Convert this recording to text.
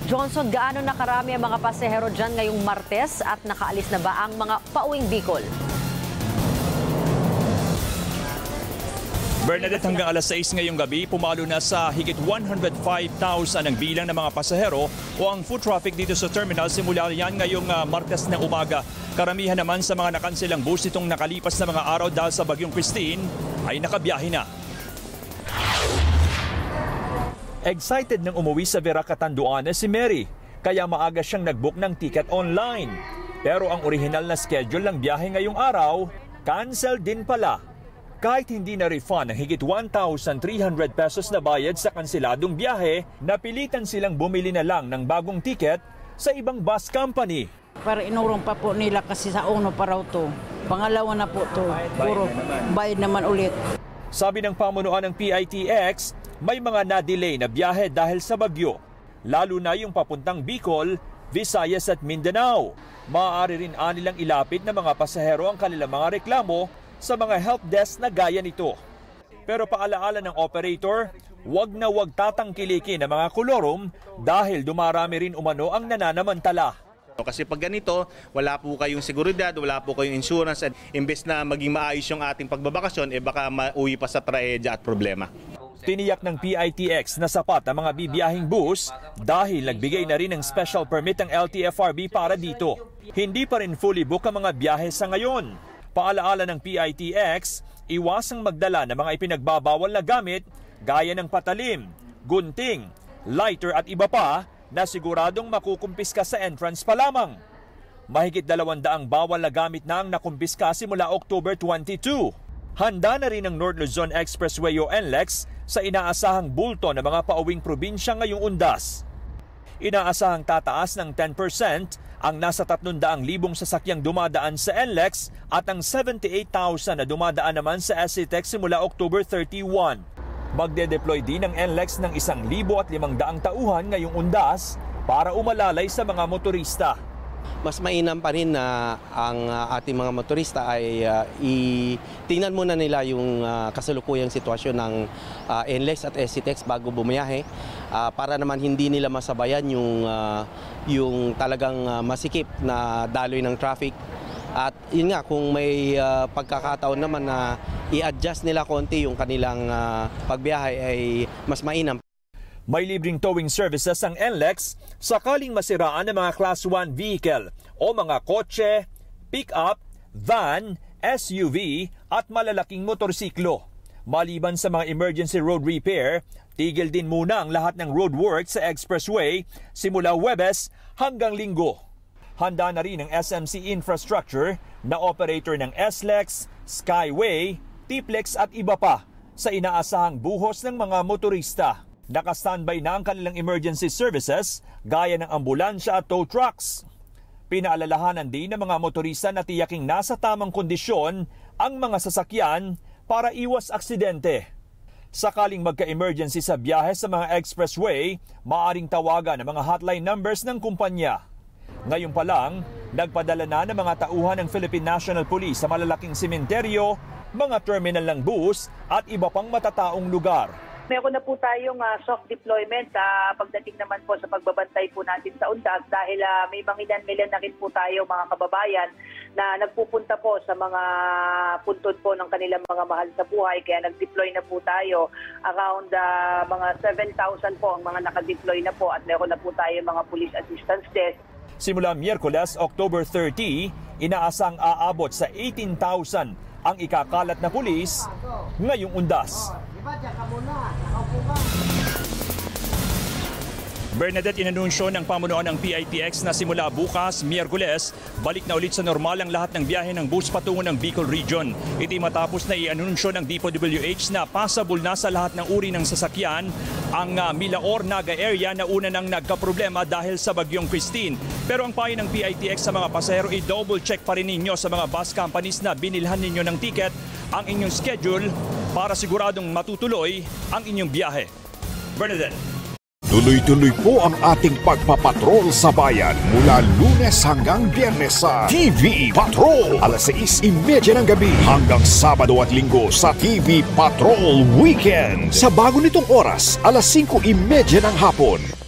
Johnson, gaano na karami ang mga pasahero dyan ngayong Martes at nakaalis na ba ang mga pauwing Bicol? Bernadette, hanggang alas 6 ngayong gabi, pumalo na sa higit 105,000 ang bilang ng mga pasahero o ang foot traffic dito sa terminal simula yan ngayong Martes ng umaga. Karamihan naman sa mga nakansilang bus itong nakalipas na mga araw dahil sa Bagyong Christine ay nakabiyahe na. Excited nang umuwi sa Vera Catanduanes si Mary, kaya maaga siyang nagbook ng ticket online. Pero ang orihinal na schedule ng biyahe ngayong araw, cancel din pala. Kahit hindi na-refund ang higit 1,300 pesos na bayad sa kanseladong biyahe, napilitan silang bumili na lang ng bagong ticket sa ibang bus company. Para inurong pa po nila kasi sa uno pa raw to. Pangalawa na po to. Puro bayad naman ulit. Sabi ng pamunuan ng PITX, may mga na-delay na biyahe dahil sa bagyo. Lalo na yung papuntang Bicol, Visayas at Mindanao. Maaari rin anilang ilapit ng mga pasahero ang kanilang mga reklamo sa mga help desk na gaya nito. Pero paalaala ng operator, wag na wag tatangkilikin ang mga kolorum dahil dumarami rin umano ang nananamantala. Kasi pag ganito, wala po kayong seguridad, wala po kayong insurance, at imbes na maging maayos yung ating pagbabakasyon, baka mauwi pa sa traedya at problema. Tiniyak ng PITX na sapat ang mga bibiyahing bus dahil nagbigay na rin ng special permit ang LTFRB para dito. Hindi pa rin fully book ang mga biyahe sa ngayon. Paalaala ng PITX, iwasang magdala ng mga ipinagbabawal na gamit gaya ng patalim, gunting, lighter at iba pa na siguradong makukumpiska sa entrance pa lamang. Mahigit 200 bawal na gamit na ang nakumpiska simula October 22. Handa na rin ang North Luzon Expressway o NLEX sa inaasahang bulto ng mga pauwing probinsya ngayong undas. Inaasahang tataas ng 10% ang nasa 300,000 sasakyang dumadaan sa NLEX at ang 78,000 na dumadaan naman sa SCTEX simula October 31. Magde-deploy din ang NLEX ng 1,500 tauhan ngayong undas para umalalay sa mga motorista. Mas mainam pa rin na ang ating mga motorista ay tingnan muna nila yung kasalukuyang sitwasyon ng NLEX at SCTEX bago bumiyahe para naman hindi nila masabayan yung talagang masikip na daloy ng traffic. At yun nga, kung may pagkakataon naman na i-adjust nila konti yung kanilang pagbiyahe ay mas mainam. May libreng towing services ang NLEX sakaling masiraan ng mga Class 1 vehicle o mga kotse, pick-up, van, SUV at malalaking motorsiklo. Maliban sa mga emergency road repair, tigil din muna ang lahat ng roadwork sa expressway simula Huwebes hanggang Linggo. Handa na rin ang SMC Infrastructure na operator ng SLEX, Skyway, Tiplex at iba pa sa inaasahang buhos ng mga motorista. Naka-standby na ang kanilang emergency services gaya ng ambulansya at tow trucks. Pinaalalahanan din ng mga motorista na tiyaking nasa tamang kondisyon ang mga sasakyan para iwas aksidente. Sakaling magka-emergency sa biyahe sa mga expressway, maaring tawagan ang mga hotline numbers ng kumpanya. Ngayon pa lang, nagpadala na ng mga tauhan ng Philippine National Police sa malalaking sementeryo, mga terminal ng bus at iba pang matataong lugar. Meron na po tayong soft deployment pagdating naman po sa pagbabantay po natin sa undas dahil may mangilan-milan na rin po tayo mga kababayan na nagpupunta po sa mga puntod po ng kanilang mga mahal sa buhay. Kaya nag-deploy na po tayo. Around mga 7,000 po ang mga nakadeploy na po at meron na po tayo mga police assistance desk. Simula Miyerkules, October 30, inaasang aabot sa 18,000 ang ikakalat na pulis ngayong undas. Bernadette, inanunsyo ng pamunuan ng PITX na simula bukas, Miyerkules, balik na ulit sa normal ang lahat ng biyahe ng bus patungo ng Bicol Region. Ito matapos na i-anunsyo ng DPWH na passable na sa lahat ng uri ng sasakyan ang Milaor-Naga area na una nang nagkaproblema dahil sa Bagyong Christine. Pero ang payo ng PITX sa mga pasahero, i-double check pa rin ninyo sa mga bus companies na binilhan ninyo ng ticket ang inyong schedule para siguradong matutuloy ang inyong biyahe. Bernadette. Tuloy-tuloy po ang ating pagpapatrol sa bayan mula Lunes hanggang Biyernes sa TV Patrol. Alas 6:30 ng gabi hanggang Sabado at Linggo sa TV Patrol Weekend. Sa bago nitong oras, alas 5:30 ng hapon.